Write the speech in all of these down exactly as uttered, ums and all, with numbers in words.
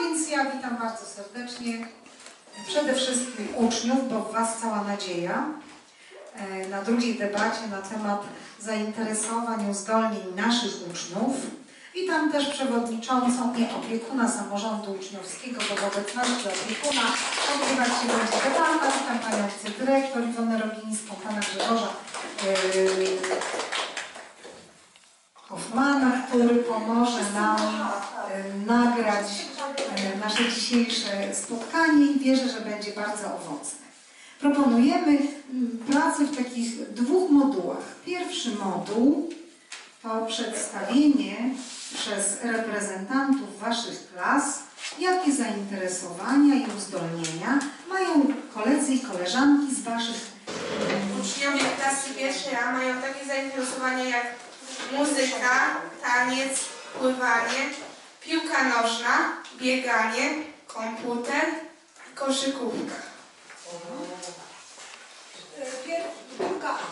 więc ja witam bardzo serdecznie przede wszystkim uczniów, bo w Was cała nadzieja na drugiej debacie na temat zainteresowań, uzdolnień naszych uczniów. Witam też przewodniczącą i opiekuna samorządu uczniowskiego, bo w obecności opiekuna odbywać się będzie debata. Witam Panią wicedyrektor Iwonę Rogińską, Pana Grzegorza yy, Hoffmana, który pomoże nam yy, nagrać yy, nasze dzisiejsze spotkanie i wierzę, że będzie bardzo owocne. Proponujemy pracę w takich dwóch modułach. Pierwszy moduł to przedstawienie przez reprezentantów Waszych klas, jakie zainteresowania i uzdolnienia mają koledzy i koleżanki z Waszych... Uczniowie klasy pierwszej A mają takie zainteresowania jak muzyka, taniec, pływanie, piłka nożna, bieganie, komputer, koszykówka. Druga A.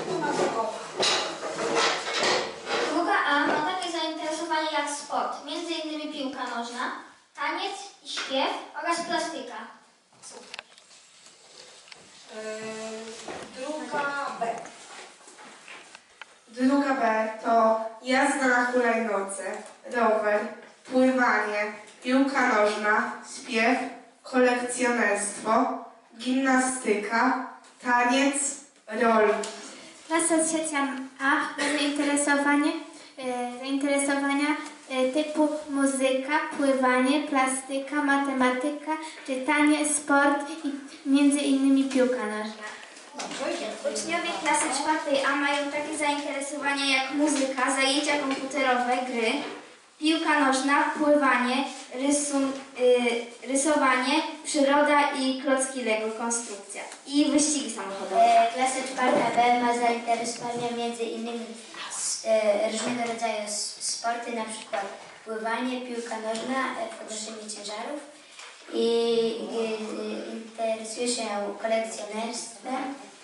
Druga A ma takie zainteresowania jak sport, między innymi piłka nożna, taniec i śpiew oraz plastyka. Super. Yy, druga B. Druga B to jazda na hulajnodze, rower, pływanie, piłka nożna, śpiew, kolekcjonerstwo, gimnastyka, taniec, rolki. Klasa trzecia A ma zainteresowanie, e, zainteresowania e, typu muzyka, pływanie, plastyka, matematyka, czytanie, sport i między innymi piłka nożna. Uczniowie klasy czwartej A mają takie zainteresowania jak muzyka, zajęcia komputerowe, gry, piłka nożna, pływanie, rysun, y, rysowanie, przyroda i klocki Lego, konstrukcja i wyścigi samochodowe. Klasa czwarta B ma zainteresowania między innymi e, różnego rodzaju sporty, na przykład pływanie, piłka nożna, podnoszenie ciężarów i, i, i interesuje się kolekcjonerstwem.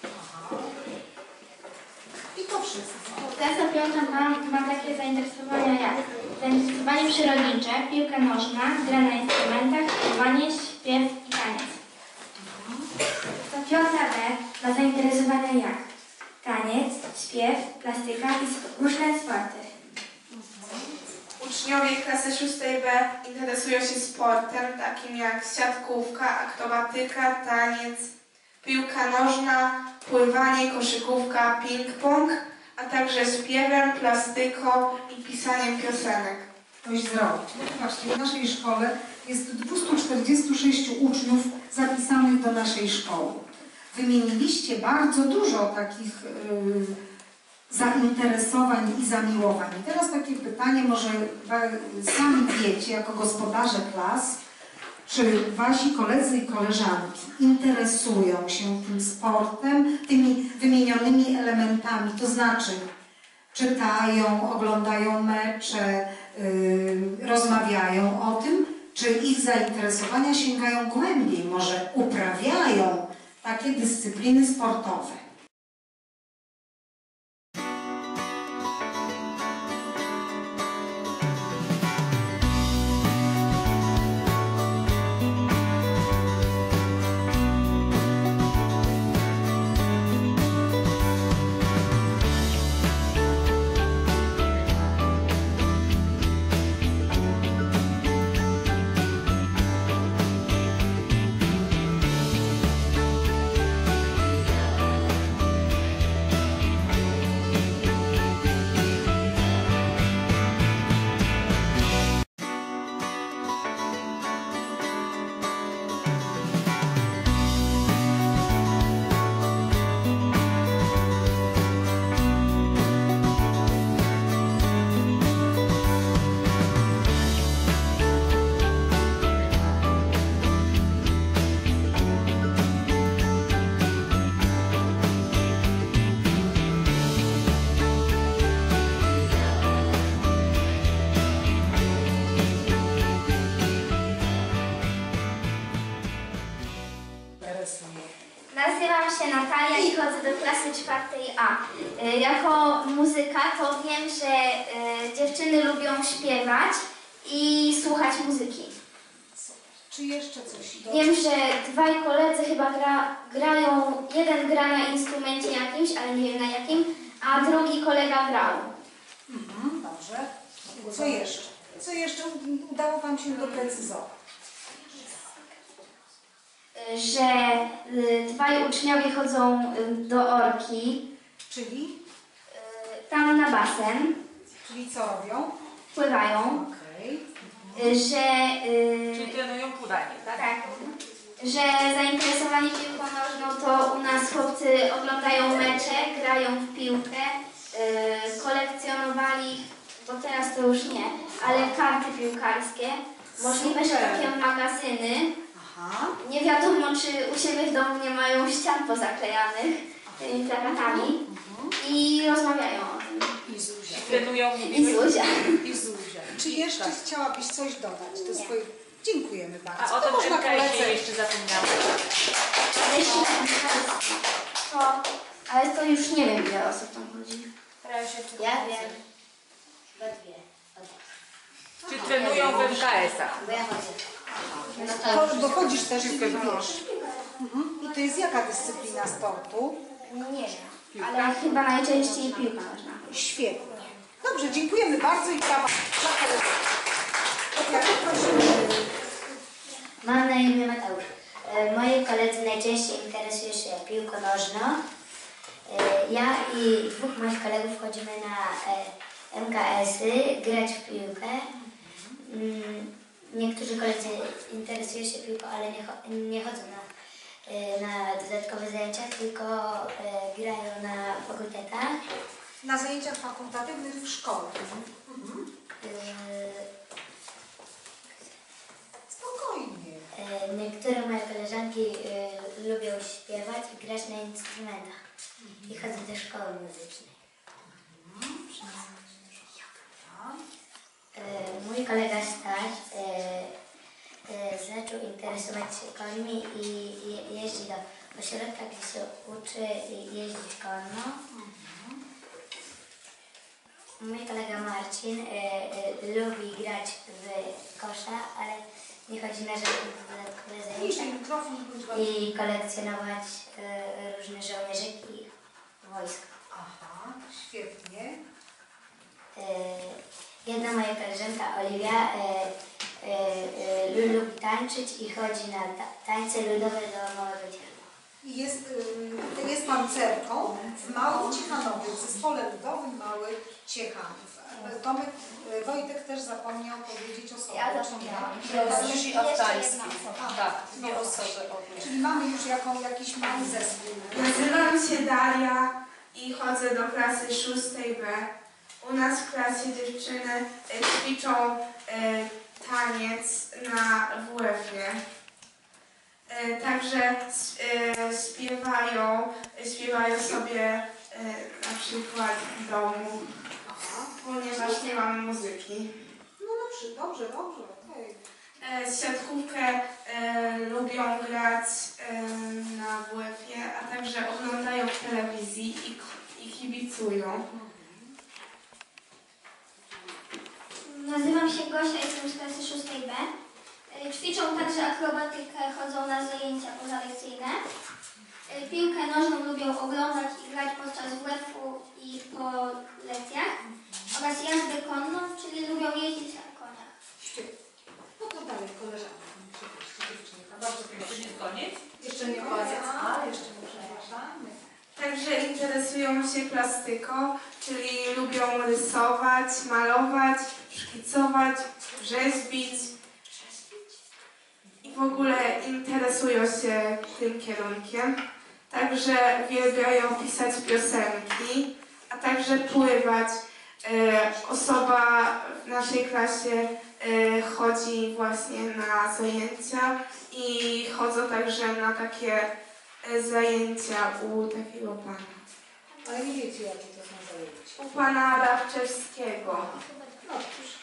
I to wszystko. Klasa piąta ma, ma takie zainteresowania jak zainteresowanie przyrodnicze, piłka nożna, gra na instrumentach, pływanie, śpiew i taniec. Klasa piąta B ma zainteresowania jak taniec, śpiew, plastyka i sp różne sporty. Uczniowie klasy szóstej B interesują się sportem takim jak siatkówka, akrobatyka, taniec, piłka nożna, pływanie, koszykówka, ping-pong, a także śpiewem, plastyką i pisaniem piosenek. Coś zrobić. No zobaczcie, w naszej szkole jest dwieście czterdzieści sześć uczniów zapisanych do naszej szkoły. Wymieniliście bardzo dużo takich yy, zainteresowań i zamiłowań. I teraz takie pytanie, może sami wiecie, jako gospodarze klas, czy Wasi koledzy i koleżanki interesują się tym sportem, tymi wymienionymi elementami, to znaczy czytają, oglądają mecze, yy, rozmawiają o tym, czy ich zainteresowania sięgają głębiej, może uprawiają takie dyscypliny sportowe. Nazywam się Natalia i chodzę do klasy czwartej A. Jako muzyka to wiem, że dziewczyny lubią śpiewać i słuchać muzyki. Czy jeszcze coś? Do... Wiem, że dwaj koledzy chyba gra, grają, jeden gra na instrumencie jakimś, ale nie wiem na jakim, a drugi kolega grał. Mhm, dobrze. Co jeszcze? Co jeszcze udało Wam się doprecyzować? Że y, dwaj uczniowie chodzą y, do Orki, Czyli? y, tam na basen, Czyli co robią? pływają, Okej. y, że, y, Czyli trenują pływanie, tak? tak, że zainteresowani piłką nożną to u nas chłopcy oglądają mecze, grają w piłkę, y, kolekcjonowali, bo teraz to już nie, ale karty piłkarskie, możliwe, że takie magazyny. Aha. Nie wiadomo, czy u siebie w domu nie mają ścian pozaklejanych tymi plakatami i rozmawiają o tym. I Zuzia. Trenują, I mówimy. Zuzia. I Zuzia. Czy jeszcze chciałabyś coś dodać do Nie. swojej... Dziękujemy bardzo. A o To tym można M K S-ie koledze... jeszcze zapomniałam. Jeśli to, ale to już nie wiem, ile osób tam chodzi. Ja wiem. Chyba dwie. Czy trenują w M K S-ach? Bo ja chodzę. To, bo chodzisz też i wiesz. Mhm. I to jest jaka dyscyplina sportu? Nie wiem, ale chyba najczęściej piłka nożna. Świetnie. Dobrze, dziękujemy bardzo i brawa dla kolegów. Ja prosimy. Mam na imię Mateusz. E, Moi koledzy najczęściej interesują się piłką nożną. E, Ja i dwóch moich kolegów chodzimy na e, M K S-y, grać w piłkę. Mm, Niektórzy koledzy interesują się piłką, ale nie, cho- nie chodzą na, e, na dodatkowe zajęcia, tylko e, grają na fakultetach. Na zajęciach fakultatywnych w szkole. Mhm. E, Spokojnie. E, Niektóre moje koleżanki e, lubią śpiewać i grać na instrumentach i chodzą do szkoły muzycznej. E, Mój kolega Staś e, e, zaczął interesować się końmi i je, jeździ do ośrodka, gdzie się uczy jeździć konno. Mój kolega Marcin e, e, lubi grać w kosza, ale nie chodzi na żadne dodatkowe Niżej zajęcia mikrofon bądź bardziej. i kolekcjonować e, różne żołnierzyki wojska. Aha, świetnie. E, Jedna moja koleżanka Oliwia e, e, e, lubi tańczyć i chodzi na ta, tańce ludowe do małego dziecka. I jest, y, jest tancerką w Małym Ciechanowie, w zespole ludowym Mały Ciechanów. Tomek, y, Wojtek też zapomniał powiedzieć o sobie. Ja zapomniałam. Rozluzi afgański. Tak, dwie osoby. Czyli mamy już jaką, jakiś mały zespół. Nazywam się Daria i chodzę do klasy szóstej B. U nas w klasie dziewczyny e, ćwiczą e, taniec na W F-ie. E, także s- e, śpiewają, śpiewają sobie e, na przykład w domu, ponieważ nie mamy muzyki. No dobrze, dobrze, dobrze, okej. E, siatkówkę e, lubią grać e, na W F-ie, a także oglądają w telewizji i, i kibicują. Nazywam się Gosia, jestem z klasy szóstej B. Y, Ćwiczą także akrobatykę, chodzą na zajęcia pozalekcyjne. Y, Piłkę nożną lubią oglądać i grać podczas W F-u i po lekcjach. Oraz jazdę konną, czyli lubią jeździć na koniach. Świetnie. No to dalej koleżanka. Przepraszam, dziewczynka. Bardzo To proszę. nie jest koniec? Jeszcze nie koniec, ale jeszcze nie przepraszamy. Także interesują się plastyką, czyli lubią rysować, malować, szkicować, rzeźbić i w ogóle interesują się tym kierunkiem. Także uwielbiają pisać piosenki, a także pływać. E, Osoba w naszej klasie e, chodzi właśnie na zajęcia i chodzą także na takie e, zajęcia u takiego pana. Ale nie wiecie, jakie to są zajęcia. U pana Rawczewskiego. No dobrze.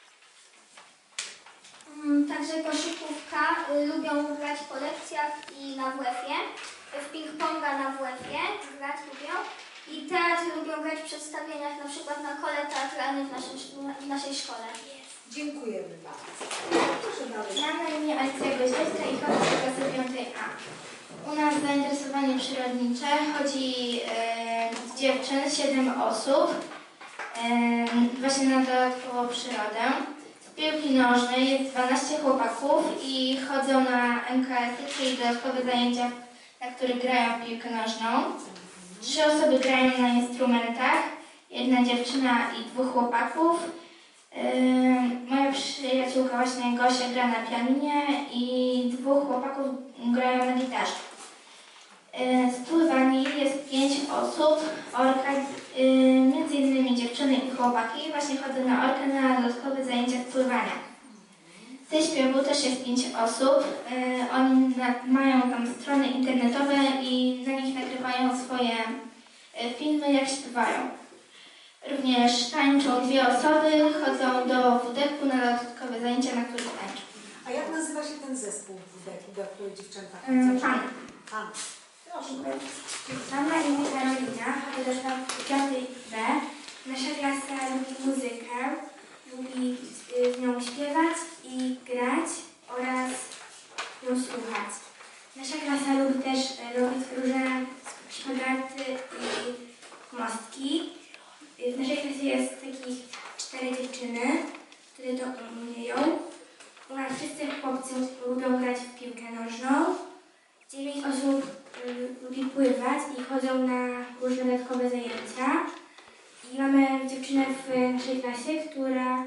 Mm, Także koszykówka, y, lubią grać po lekcjach i na W F-ie. W ping-ponga na W F-ie grać lubią. I teatr lubią grać w przedstawieniach, na przykład na kole teatralnej w, naszym, w naszej szkole. Dziękujemy bardzo. Proszę dalej. Mam na imię Alicja Goździewska i chodzę do klasy piątej A. U nas zainteresowanie przyrodnicze. Chodzi e, z dziewczyn, siedem osób, e, właśnie na dodatkową przyrodę. Z piłki nożnej jest dwanaście chłopaków i chodzą na M K S-y, czyli dodatkowe zajęcia, na których grają w piłkę nożną. Trzy osoby grają na instrumentach, jedna dziewczyna i dwóch chłopaków. Yy, moja przyjaciółka właśnie Gosia gra na pianinie i dwóch chłopaków grają na gitarze. Yy, z pływania jest pięć osób, orka, yy, między innymi dziewczyny i chłopaki właśnie chodzą na orkę na dodatkowe zajęcia z pływania. Ze śpiewu też jest pięć osób, yy, oni na, mają tam strony internetowe i na nich nagrywają swoje yy, filmy, jak śpiewają. Również tańczą dwie osoby, chodzą do W D K-u na dodatkowe zajęcia, na których tańczą. A jak nazywa się ten zespół W D K-u, do której dziewczęta Mm, chodzą? Pan. Pan. Proszę. Mam na imię Karolina, chodzę do szkoły piątej B. Nasza klasa lubi muzykę, lubi y, z nią śpiewać i grać oraz ją słuchać. Nasza klasa lubi też y, robić różne szpagaty i mostki. W naszej klasie jest takich cztery dziewczyny, które to umieją. U nas wszyscy chłopcy lubią grać w piłkę nożną. Dziewięć osób y, lubi pływać i chodzą na różne dodatkowe zajęcia. I mamy dziewczynę w naszej klasie, która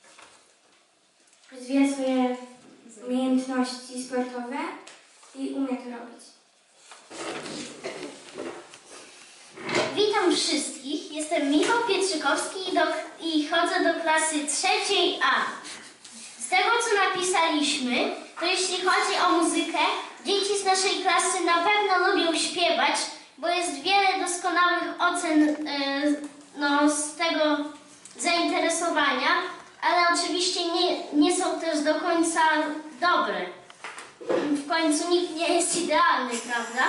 rozwija swoje umiejętności sportowe i umie to robić. Witam wszystkich, jestem Michał Pietrzykowski i, do, i chodzę do klasy trzeciej A. Z tego, co napisaliśmy, to jeśli chodzi o muzykę, dzieci z naszej klasy na pewno lubią śpiewać, bo jest wiele doskonałych ocen yy, no, z tego zainteresowania, ale oczywiście nie, nie są też do końca dobre. W końcu nikt nie jest idealny, prawda?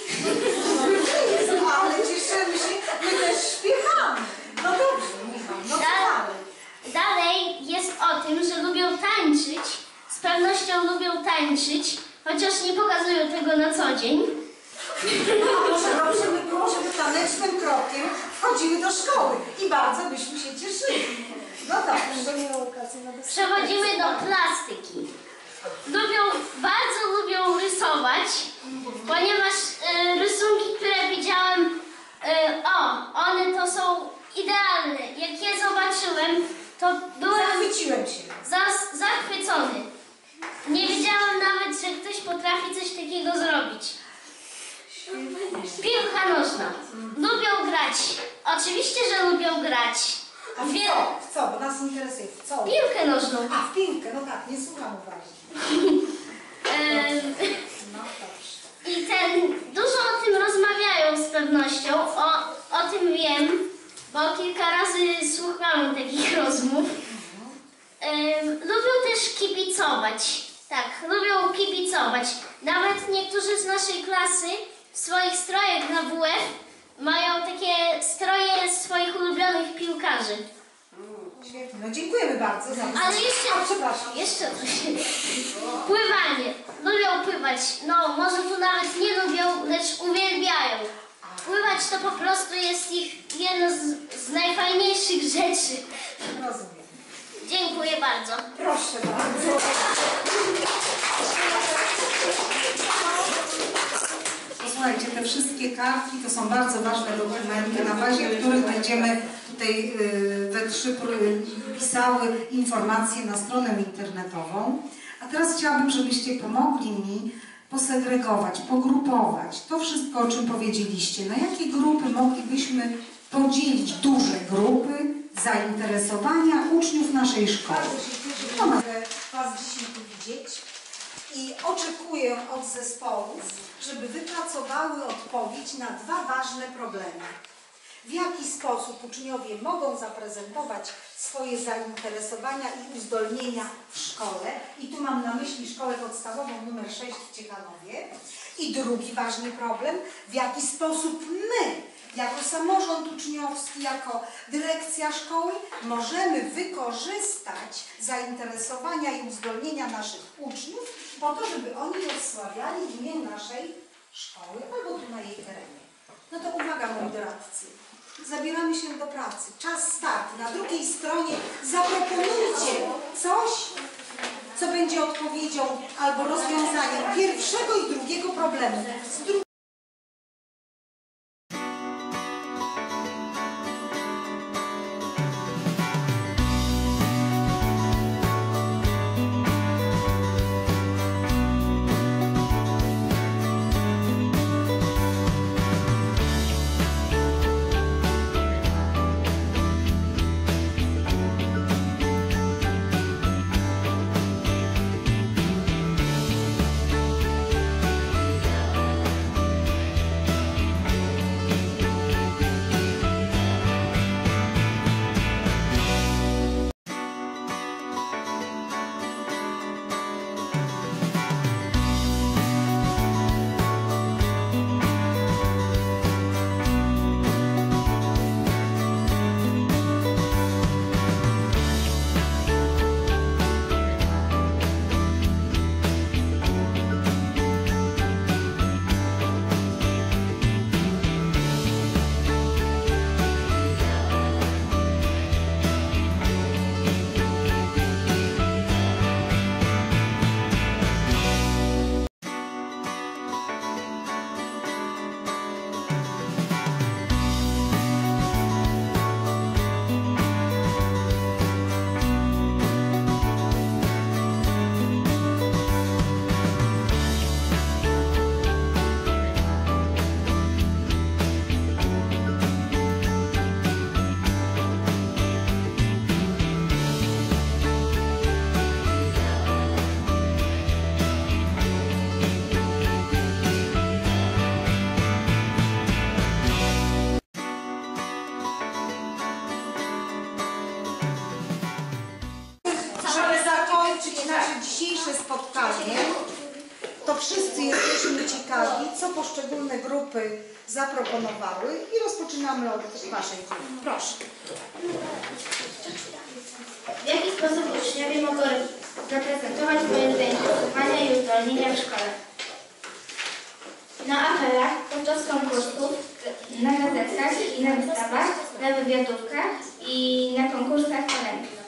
Ale cieszymy się, my też śpiewamy. No dobrze, Michał, no co dalej? Dalej jest o tym, że lubią tańczyć, z pewnością lubią tańczyć, chociaż nie pokazują tego na co dzień. A może dobrze by było, żeby tanecznym krokiem wchodziły do szkoły i bardzo byśmy się cieszyli. No dobrze. Przechodzimy do plastyki. Lubią, bardzo lubią rysować, ponieważ y, rysunki, które widziałem, y, o, one to są idealne. Jak je zobaczyłem, to byłem Zachwyciłem się. zas, zachwycony. Nie wiedziałem nawet, że ktoś potrafi coś takiego zrobić. Piłka nożna. Lubią grać. Oczywiście, że lubią grać. A w Wie- co? W co? Bo nas interesuje. W co? Piłkę nożną. A, w piłkę. No tak, nie słucham uważnie. Em, No dobrze. I ten, dużo o tym rozmawiają z pewnością, o, o tym wiem, bo kilka razy słuchałam takich rozmów. Em, lubią też kibicować, tak, lubią kibicować. Nawet niektórzy z naszej klasy w swoich strojach na W F mają takie stroje swoich ulubionych piłkarzy. Świetnie. No dziękujemy bardzo za Ale jeszcze, A, przepraszam. jeszcze coś. Pływanie. Lubią pływać. No, może tu nawet nie lubią, lecz uwielbiają. Pływać to po prostu jest ich jedno z, z najfajniejszych rzeczy. Rozumiem. Dziękuję bardzo. Proszę bardzo. Słuchajcie, te wszystkie kartki to są bardzo ważne dokumenty, na bazie których będziemy tutaj y, we trzy pisały informacje na stronę internetową. A teraz chciałabym, żebyście pomogli mi posegregować, pogrupować to wszystko, o czym powiedzieliście. Na jakie grupy moglibyśmy podzielić duże grupy zainteresowania uczniów naszej szkoły? Bardzo się cieszę, że mogę Was dzisiaj tu widzieć i oczekuję od zespołów, żeby wypracowały odpowiedź na dwa ważne problemy. W jaki sposób uczniowie mogą zaprezentować swoje zainteresowania i uzdolnienia w szkole. I tu mam na myśli szkołę podstawową numer sześć w Ciechanowie. I drugi ważny problem, w jaki sposób my jako samorząd uczniowski, jako dyrekcja szkoły możemy wykorzystać zainteresowania i uzdolnienia naszych uczniów po to, żeby oni rozsławiali imię naszej szkoły albo tu na jej terenie. No to uwaga, moi doradcy. Zabieramy się do pracy. Czas start. Na drugiej stronie zaproponujcie coś, co będzie odpowiedzią albo rozwiązaniem pierwszego i drugiego problemu. Z dru nasze dzisiejsze spotkanie, to wszyscy jesteśmy ciekawi, co poszczególne grupy zaproponowały i rozpoczynamy od Waszej grupy. Proszę. W jaki sposób uczniowie mogą zaprezentować swoje zainteresowania i uzdolnienia w szkole? Na apelach, podczas konkursów, na gazetkach i na wystawach, na wywiadówkach i na konkursach talentów.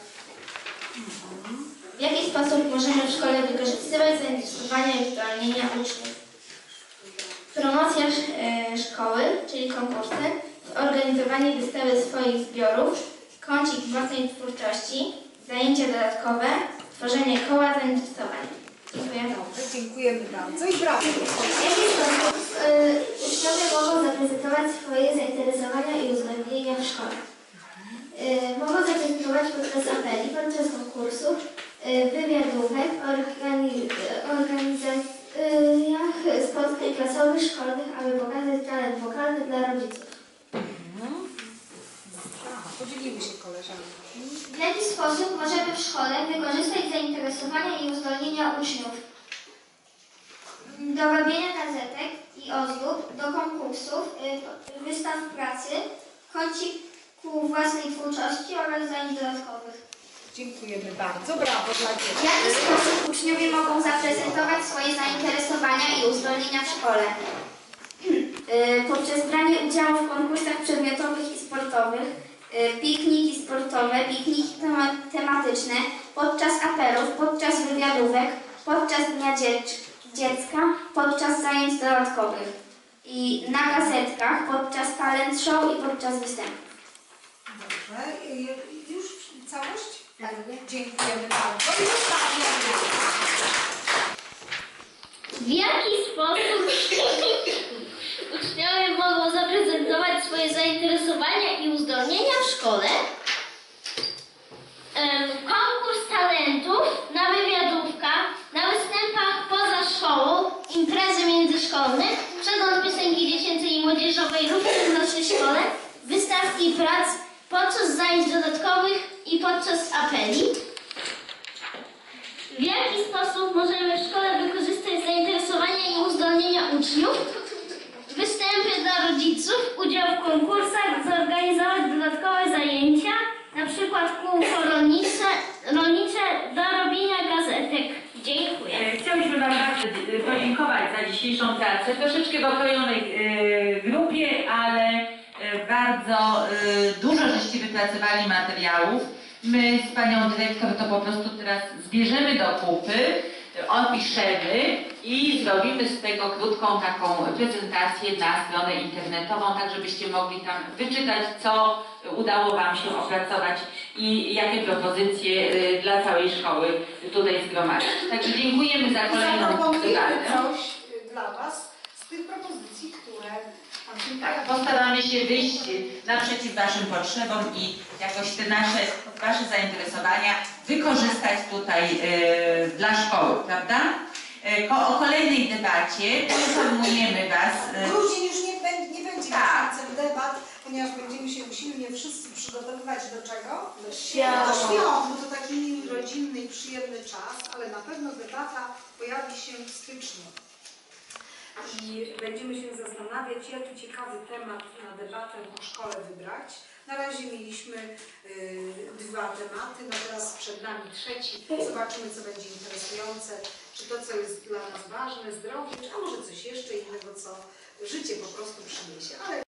W jaki sposób możemy w szkole wykorzystywać zainteresowania i uzdolnienia uczniów? Promocja e, szkoły, czyli konkursy, organizowanie wystawy swoich zbiorów, kącik własnej twórczości, zajęcia dodatkowe, tworzenie koła zainteresowań. Dziękuję. Dobrze, dziękujemy bardzo i brawo. W jaki sposób y, uczniowie mogą zaprezentować swoje zainteresowania i uzdolnienia w szkole? Y, mogą zaprezentować podczas apeli, podczas konkursów, y, wywiadówek, organi organizacjach spotkań klasowych, szkolnych, aby pokazać talent wokalny dla rodziców. Mhm. Podzieliły się koleżanki. W jaki sposób możemy w szkole wykorzystać zainteresowania i uzdolnienia uczniów? Do robienia gazetek i ozdób, do konkursów, y, wystaw pracy, kąciku własnej twórczości oraz zajęć dodatkowych. Dziękujemy bardzo. Brawo dla W dzieci. jaki sposób uczniowie mogą zaprezentować swoje zainteresowania i uzdolnienia w szkole? Y, poprzez branie udziału w konkursach przedmiotowych i sportowych, y, pikniki sportowe, pikniki tema tematyczne, podczas apelów, podczas wywiadówek, podczas Dnia Dziecka, dziecka, podczas zajęć dodatkowych i na gazetkach, podczas talent show i podczas występów. Dobrze. Już całość? Tak. Dziękujemy bardzo. I ostatnia grupa. W jaki sposób uczniowie mogą zaprezentować swoje zainteresowania i uzdolnienia w szkole? Em, konkurs talentów, na wywiadówkach, na występach poza szkołą, imprezy międzyszkolne, przegląd piosenki dziecięcej i młodzieżowej również w naszej szkole, wystawki prac podczas zajęć dodatkowych i podczas apeli. W jaki sposób możemy w szkole wykorzystać zainteresowania i uzdolnienia uczniów? Występy dla rodziców, udział w konkursach, zorganizować dodatkowe zajęcia, na przykład kółko rolnicze, rolnicze do robienia gazetek. Dziękuję. E, Chciałyśmy Wam bardzo e, podziękować za dzisiejszą pracę. Troszeczkę w okrojonej e, grupie, ale e, bardzo e, dużo żeście wypracowali materiałów. My z Panią Dyrektor to po prostu teraz zbierzemy do kupy, opiszemy i zrobimy z tego krótką taką prezentację na stronę internetową, tak żebyście mogli tam wyczytać, co udało Wam się opracować i jakie propozycje y, dla całej szkoły tutaj zgromadzić. Także dziękujemy za kolejną Zaproponujemy dyskusję. coś dla Was z tych propozycji, które tam się Tak, pojawiły. postaramy się wyjść naprzeciw Waszym potrzebom i jakoś te nasze, Wasze zainteresowania wykorzystać tutaj y, dla szkoły, prawda? Y, ko, o kolejnej debacie poinformujemy Was. y, Grudzień już nie, będzie- nie będzie Tak. miesiącem debat, ponieważ będziemy się usilnie wszyscy przygotowywać do czego? Do świąt. Do świąt, bo to taki miły, rodzinny i przyjemny czas, ale na pewno debata pojawi się w styczniu. I będziemy się zastanawiać, jaki ciekawy temat na debatę o szkole wybrać. Na razie mieliśmy y, dwa tematy, no teraz przed nami trzeci. Zobaczymy, co będzie interesujące, czy to, co jest dla nas ważne, zdrowie, a może coś jeszcze innego, co życie po prostu przyniesie. Ale